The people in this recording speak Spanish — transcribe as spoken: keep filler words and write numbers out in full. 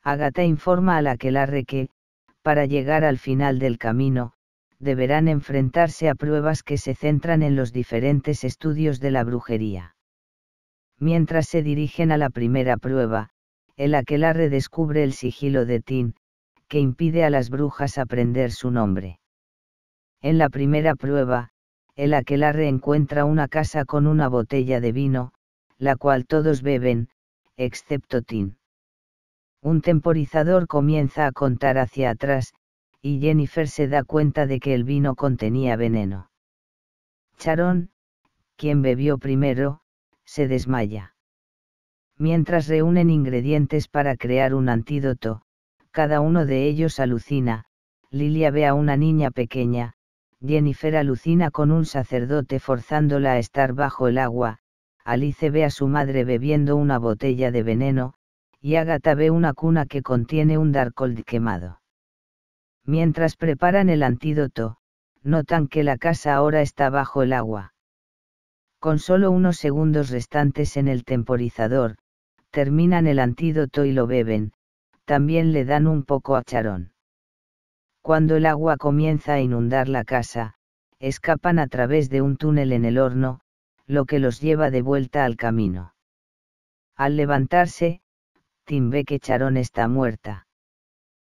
Agatha informa al aquelarre que, para llegar al final del camino, deberán enfrentarse a pruebas que se centran en los diferentes estudios de la brujería. Mientras se dirigen a la primera prueba, el aquelarre descubre el sigilo de Tin, que impide a las brujas aprender su nombre. En la primera prueba, el aquelarre encuentra una casa con una botella de vino, la cual todos beben, excepto Tin. Un temporizador comienza a contar hacia atrás, y Jennifer se da cuenta de que el vino contenía veneno. Sharon, quien bebió primero, se desmaya. Mientras reúnen ingredientes para crear un antídoto, cada uno de ellos alucina. Lilia ve a una niña pequeña, Jennifer alucina con un sacerdote forzándola a estar bajo el agua, Alice ve a su madre bebiendo una botella de veneno, y Agatha ve una cuna que contiene un Darkhold quemado. Mientras preparan el antídoto, notan que la casa ahora está bajo el agua. Con solo unos segundos restantes en el temporizador, terminan el antídoto y lo beben, también le dan un poco a Sharon. Cuando el agua comienza a inundar la casa, escapan a través de un túnel en el horno, lo que los lleva de vuelta al camino. Al levantarse, Tim ve que Sharon está muerta.